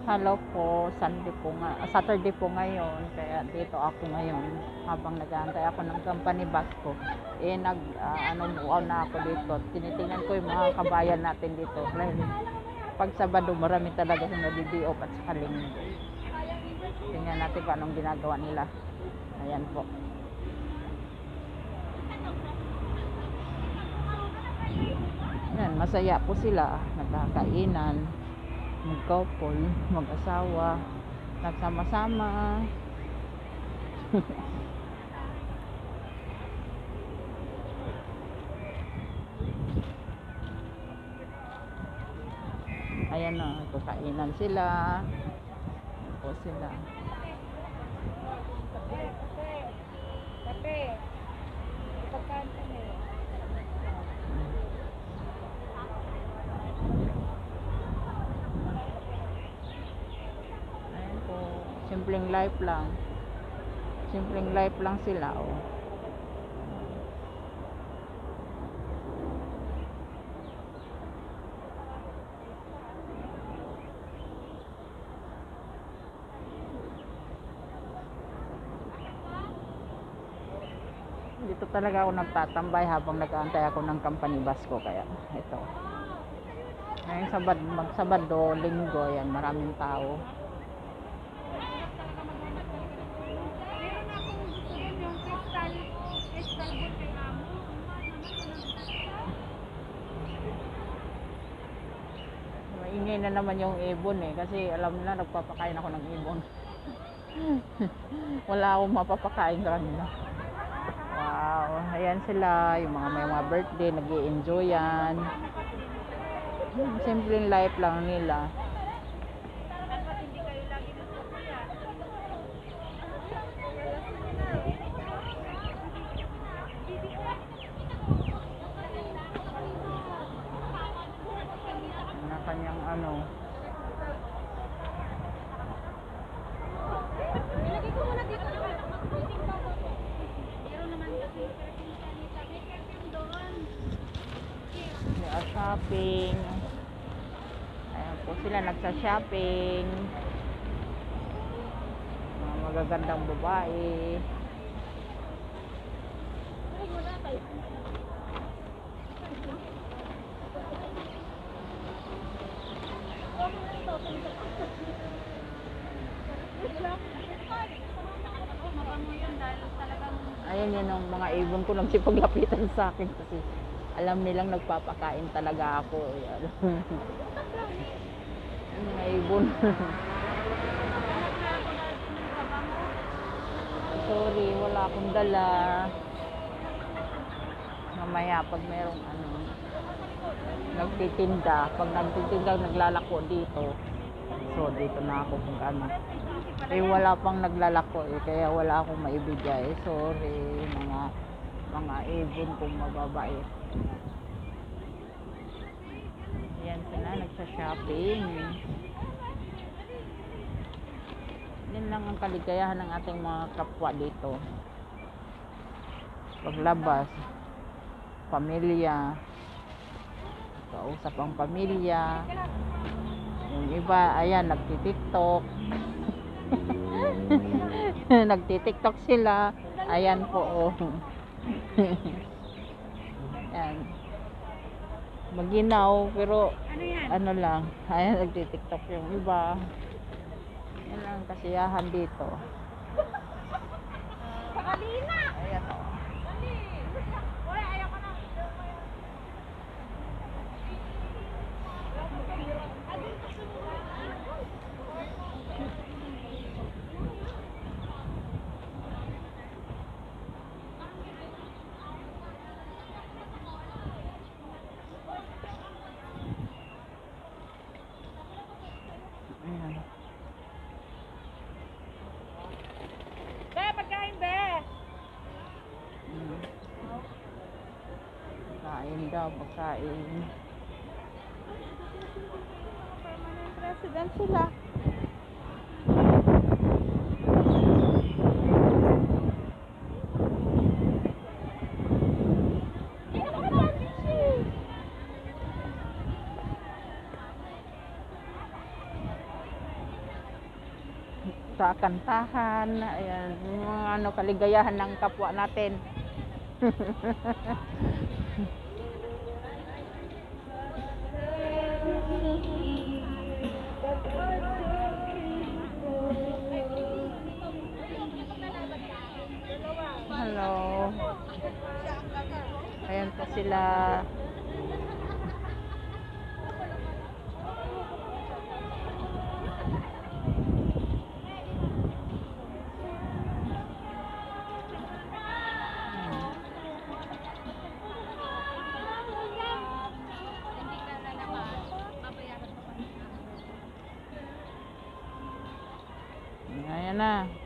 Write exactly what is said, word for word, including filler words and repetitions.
Hello po, Sunday po nga, ah, Saturday po ngayon, kaya dito ako ngayon habang nag-aantay ako ng company bus ko. Eh nag ah, ano muaw na ako dito. Tinitingnan ko yung mga kabayan natin dito. Dahil pag Sabado marami talaga sa nadi-day off at saka linggo. Tingnan natin kung anong ginagawa nila. Ayan po. Yan, masaya po sila, nagkakainan, mag-couple, mag-asawa, nagsama-sama. Ayan na, kukainan sila. Ayan po sila. Kape. Pagkaan kami. Ayan po, simpleng life lang. Simpleng life lang sila, oh. Dito talaga ako nagtatambay habang nag-aantay ako ng company bus ko, kaya ito. Ngayong Sabad, mag-Sabado, Linggo, yan, maraming tao. Meron akong gusto yun, yung crystal, crystal boot kay amo. Maingay na naman yung ibon eh, kasi alam nila nagpapakain ako ng ibon. Wala akong mapapakain sa kanila. Wow, ayan sila, yung mga may mga birthday, nag-i-enjoy yan. Simpleng life lang nila. Dapat hindi kayo lagi nagpapayan. Na kanyang ano. Ilagay ko muna dito. Meron naman kasi perfume sanita. May perfume doon. They are shopping. Ayan po sila, nagsa-shopping. Mga magagandang babae. Ay, wala tayo. Mabango yun dahil talagang Ayan yun ang mga ibon ko nagsipaglapitan sa akin kasi alam nilang nagpapakain talaga ako. Ayan. Yung mga ibon. Sorry, wala akong dala. Mamaya pag merong ano, nagtitinda, pag nagtitinda, naglalako dito. So, dito na ako kung ano. Eh, wala pang naglalako eh, kaya wala akong maibigay. Sorry, mga mga ibon kong mababait. Ayan sila, nagsa-shopping. Yan lang ang kaligayahan ng ating mga kapwa dito. Paglabas, pamilya, kausap ang pamilya. Yung iba, ayan, nagti-tiktok. Nagti-tiktok sila. Ayan po, oh. Ayan. Maginaw, pero ano yan? ano lang, ayan, nagti-tiktok yung iba. Yan lang ang kasiyahan dito. Pakalina! Ayan, oh. Dali! Uy, ayaw ko na. Ayan. Be, pagkain, be! Mm. Kain daw, pagkain. Permanent resident sila. sa kantahan, ayan, yung mga ano, kaligayahan ng kapwa natin. Hello. Ayan po sila. Ayan na.